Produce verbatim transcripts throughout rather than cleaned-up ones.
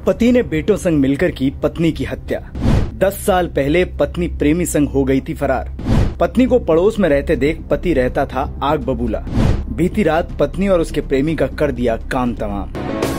पति ने बेटों संग मिलकर की पत्नी की हत्या। दस साल पहले पत्नी प्रेमी संग हो गई थी फरार। पत्नी को पड़ोस में रहते देख पति रहता था आग बबूला। बीती रात पत्नी और उसके प्रेमी का कर दिया काम तमाम।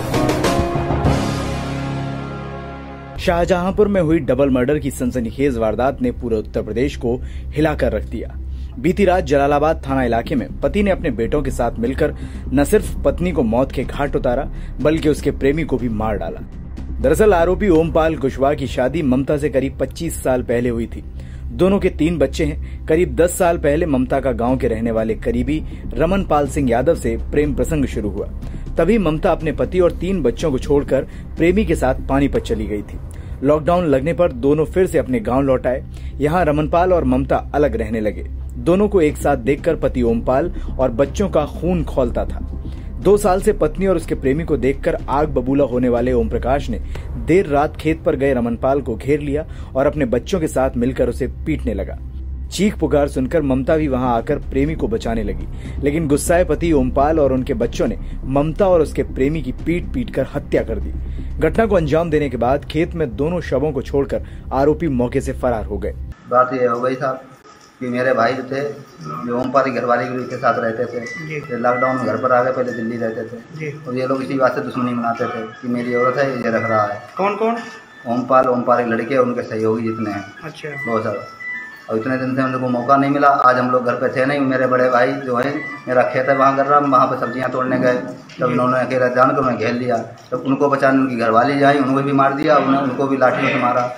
शाहजहांपुर में हुई डबल मर्डर की सनसनीखेज वारदात ने पूरे उत्तर प्रदेश को हिलाकर रख दिया। बीती रात जलालाबाद थाना इलाके में पति ने अपने बेटों के साथ मिलकर न सिर्फ पत्नी को मौत के घाट उतारा बल्कि उसके प्रेमी को भी मार डाला। दरअसल आरोपी ओमपाल कुशवाहा की शादी ममता से करीब पच्चीस साल पहले हुई थी। दोनों के तीन बच्चे हैं। करीब दस साल पहले ममता का गांव के रहने वाले करीबी रमनपाल सिंह यादव से प्रेम प्रसंग शुरू हुआ। तभी ममता अपने पति और तीन बच्चों को छोड़कर प्रेमी के साथ पानीपत चली गई थी। लॉकडाउन लगने पर दोनों फिर से अपने गांव लौट आए। यहाँ रमनपाल और ममता अलग रहने लगे। दोनों को एक साथ देखकर पति ओमपाल और बच्चों का खून खौलता था। दो साल से पत्नी और उसके प्रेमी को देखकर आग बबूला होने वाले ओम प्रकाश ने देर रात खेत पर गए रमनपाल को घेर लिया और अपने बच्चों के साथ मिलकर उसे पीटने लगा। चीख पुकार सुनकर ममता भी वहां आकर प्रेमी को बचाने लगी, लेकिन गुस्साए पति ओमपाल और उनके बच्चों ने ममता और उसके प्रेमी की पीट पीट कर हत्या कर दी। घटना को अंजाम देने के बाद खेत में दोनों शवों को छोड़कर आरोपी मौके से फरार हो गए। बात ये हो गई साहब कि मेरे भाई जो थे जो ओमपाल की घरवाली के साथ रहते थे, लॉकडाउन में घर पर आ गए। पहले दिल्ली रहते थे और ये लोग इसी बात से दुश्मनी मनाते थे कि मेरी औरत है ये रख रहा है। कौन कौन? ओमपाल ओमपाल के लड़के उनके सहयोगी जितने हैं। अच्छा। बहुत सारा। और इतने दिन से हम लोग को मौका नहीं मिला। आज हम लोग घर पे थे नहीं। मेरे बड़े भाई जो है मेरा खेत है वहाँ कर रहा, वहाँ पर सब्जियाँ तोड़ने गए। तब इन्होंने अकेला जान कर उन्हें घेर लिया। तब उनको बचाने उनकी घरवाली आई, उनको भी मार दिया। उन्हें उनको भी लाठियों से मारा।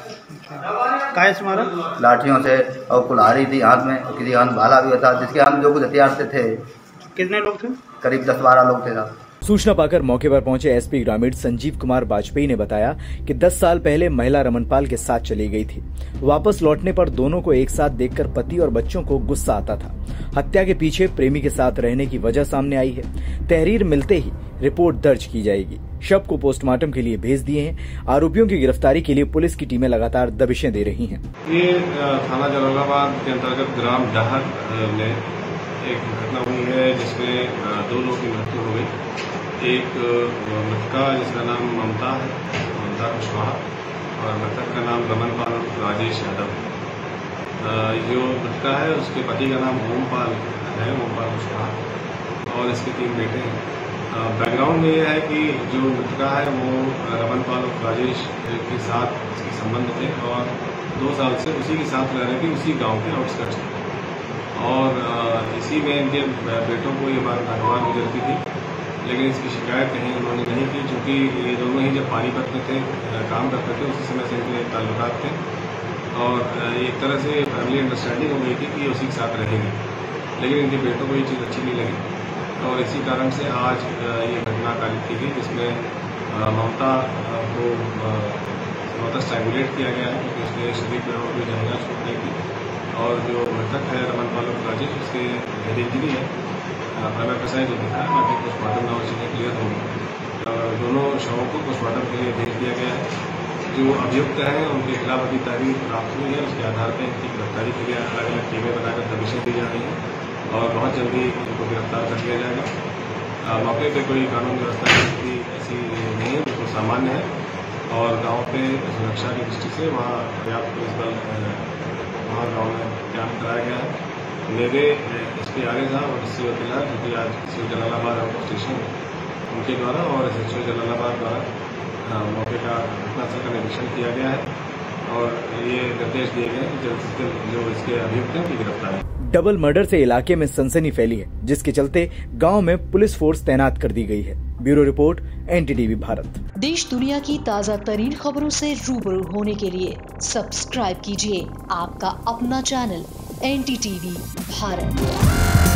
काय से मारा? लाठियों से। और कुल्हाड़ी थी हाथ में, किसी हाथ भाला भी होता, जिसके हाथ में जो कुछ हथियार से थे। कितने लोग थे? करीब दस बारह लोग थे साहब। सूचना पाकर मौके पर पहुंचे एसपी ग्रामीण संजीव कुमार वाजपेयी ने बताया कि दस साल पहले महिला रमनपाल के साथ चली गई थी। वापस लौटने पर दोनों को एक साथ देखकर पति और बच्चों को गुस्सा आता था। हत्या के पीछे प्रेमी के साथ रहने की वजह सामने आई है। तहरीर मिलते ही रिपोर्ट दर्ज की जाएगी। शव को पोस्टमार्टम के लिए भेज दिए हैं। आरोपियों की गिरफ्तारी के लिए पुलिस की टीमें लगातार दबिशें दे रही हैं। ये थाना जलालाबाद के अंतर्गत ग्राम डहर में एक घटना हुई है जिसमें दो लोगों की मृत्यु हो गई। एक मृतका जिसका नाम ममता है, ममता कुशवाहा, और मृतक का नाम रमनपाल राजेश यादव। जो मृतका है उसके पति का नाम ओमपाल है, ओमपाल कुशवाहा, और इसके तीन बेटे हैं। बैकग्राउंड में यह है कि जो मृतका है वो रमनपाल और राजेश के साथ इसके संबंध थे और दो साल से उसी के साथ रह रहे थे, उसी गांव के आउटस्कर्ट्स में। और इसी में इनके बेटों को ये बात नागवार गुजरती थी, लेकिन इसकी शिकायत कहीं उन्होंने नहीं की, क्योंकि ये दोनों ही जब पानीपत में थे काम करते थे उसी समय से इनके ताल्लुकात थे और एक तरह से फैमिली अंडरस्टैंडिंग हो गई थी कि उसी के साथ रहेंगे। लेकिन इनके बेटों को ये चीज़ अच्छी नहीं लगी और इसी कारण से आज ये घटना कारित की गई, जिसमें ममता को ममता स्ट्रैंगुलेट किया गया है क्योंकि उसने शरीर में और कोई जहरीला चोट नहीं की। और जो मृतक है रमनपाल राजेश, उसके हेड इंजरी है, प्राइमरी कसाई जो दिखा है, बाकी पोस्टमार्टम ना चीज़ें क्लियर होंगी। दोनों शवों को पोस्टमार्टम के लिए भेज दिया गया है। जो अभियुक्त हैं उनके खिलाफ अभी तहरीर प्राप्त हुई है, उसके आधार पर इनकी गिरफ्तारी के लिए अलग अलग टीमें बनाकर दबिशें दी जा रही हैं और बहुत जल्दी इनको गिरफ्तार कर लिया जाएगा। मौके पे कोई कानून व्यवस्था की स्थिति ऐसी नहीं है, बिल्कुल सामान्य है और गांव पे सुरक्षा की दृष्टि से वहाँ पर्याप्त पुलिस बल वहाँ गाँव में कैंप कराया गया है। मेरे एस पी आगे साहब और सी ओ तिलहर, जो कि आज C O Jalalabad out station उनके द्वारा और एस एच ओ जलालाबाद द्वारा मौके का घटनास्थल का निरीक्षण किया गया है और ये निर्देश दिए गए कि जल्द से जल्द जो इसके अभियुक्त हैं उनकी गिरफ्तारी। डबल मर्डर से इलाके में सनसनी फैली है, जिसके चलते गांव में पुलिस फोर्स तैनात कर दी गई है। Bureau report, N D T V Bharat. देश दुनिया की ताज़ा तरीन खबरों से रूबरू होने के लिए सब्सक्राइब कीजिए आपका अपना channel N D T V Bharat.